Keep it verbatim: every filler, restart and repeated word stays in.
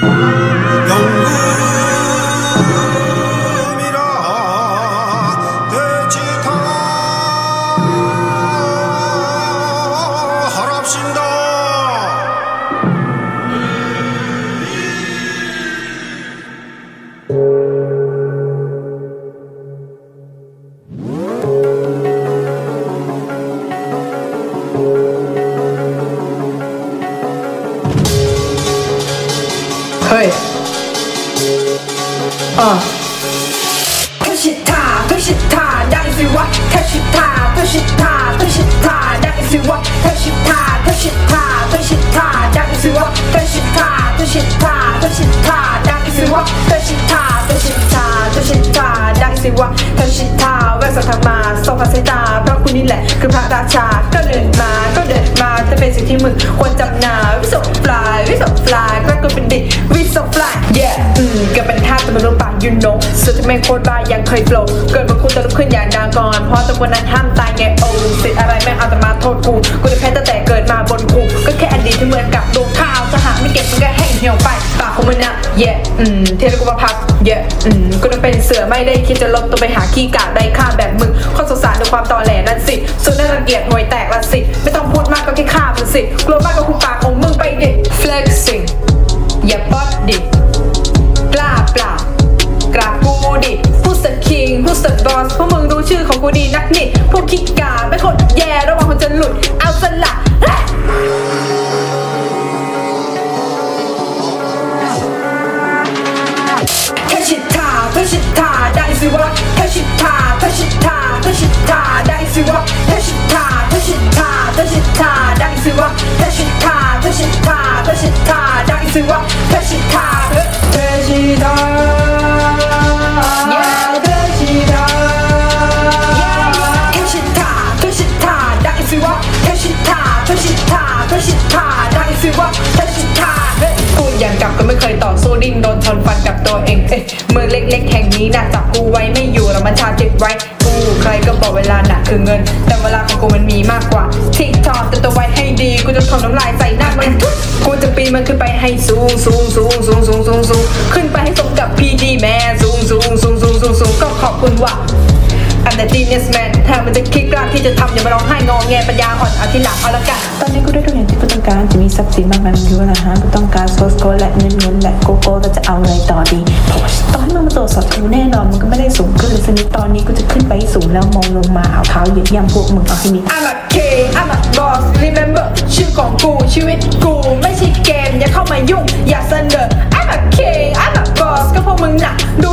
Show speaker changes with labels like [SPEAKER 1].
[SPEAKER 1] เฮ้ยอ่ะ
[SPEAKER 2] เธอชิดท่าเธอชิดท่าได้สิวะเธอชิดท่าเธอชิดท่าเธอชิดท่าได้สิวะเธอชิดท่าเธอชิดท่าเธอชิดท่าได้สิวะเธอชิดท่าเธอชิดท่าเธอชิดท่าได้สิวะเธอชิดท่าเธอชิดท่าเธอชิดท่าได้สิวะเธอชิดท่าแววสัทธามาส่งภาษาตาเพราะคุณนี่แหละคือพระราชาก็เดินมาก็เดินมาจะเป็นสิ่งที่มึงควรจำนาวิสุฟลายวิสุฟลายก็กูเป็นดิวิสุฟลาย yeah อืมเกิดเป็นท่าแต่ไม่รู้ปากยูโน่สุดที่แม่งโคตรบ้ายังเคยโผล่เกิดมาคุณจะลุกขึ้นอย่างนากรเพราะตัวนั้นห้ามตายไงโอ้สิอะไรแม่งเอาแต่มาโทษกูกูจะแพ้ตั้งแต่เกิดมาบนกูก็แค่อดีตที่เหมือนกับดวงข้าวถ้าหากไม่เก็บมันก็แห้งเหี่ยวไปปากของมึงนะ yeah อืมเทเลกูมาพัก yeah อืมกูจะเป็นเสือไม่ได้คิดจะลบตัวไปหาขี้กากได้ค่าแบบมึงข้อสงสารในความตอแหลนั่นสิสุดน่ารังเกียจห่วยแตกละสิไม่ต้องพูดมากก็แค่ฆ่ามันสิกลัวมากก็คุปากของมึงไปดิ flexing อย่าป๊อดดิกล้าเปล่ากราบกูดิ Who's the king Who's the boss พวกมึงรู้ชื่อของกูดีนักนี่พวกขี้กาไม่คนแย่ระวังมันจะหลุดเอาสละเธอชิดท่าเธอชิดท่าได้สิวะเธอชิดท่าเธอชิดท่าเธอชิดท่าได้สิวะเธอชิดท่าเธอชิดท่าเธอชิดท่าได้สิวะเธอชิดท่าเธอชิดท่าเธอชิดท่าได้สิวะเธอชิดท่าเธอชิดท่าก็ไม่เคยต่อสู้ดิ้นโดนชนฟันกับตัวเองเอ๊ะมือเล็กๆแห่งนี้น่ะจับกูไว้ไม่อยู่แล้วมันชาจิตไว้กูใครก็บอกเวลาน่ะคือเงินแต่เวลาของกูมันมีมากกว่าทิ้งทอดแต่ตัวไว้ให้ดีกูจะทนน้ำลายใส่หน้ามันกูจะปีนมันขึ้นไปให้สูงสูงสูงสูงสูงสูงสูงขึ้นไปให้สมกับพีดีแม่สูงสูงสูงสูงสูงสูงก็ขอบคุณว่ะอันแต่จีเนสแมนถ้ามันจะคิดกล้าที่จะทำอย่ามาร้องไห้งอแงปัญญาอ่อนเอาที่หลังเอาละกัน
[SPEAKER 3] ตอนนี้กูได้ทุกอย่างที่กูต้องการจะมีทรัพย์สินมากมายมันอยู่นะฮะกูต้องการโซสโกและเงินเงินและโกโก้ก็จะเอาอะไรต่อดีตอนให้มึงมาตรวจสอบกูแน่นอนมึงก็ไม่ได้สูงขึ้นเลยสักนิดตอนนี้กูจะขึ้นไปสูงแล้วมองลงมาเอาเท้าเหยียบย่ำพวกมึงเอาให้มิด
[SPEAKER 2] I'm a king I'm a boss remember ชื่อของกูชีวิตกูไม่ใช่เกมอย่าเข้ามายุ่งอย่าเสนอ I'm a king I'm a boss ก็พวกมึงน่ะดู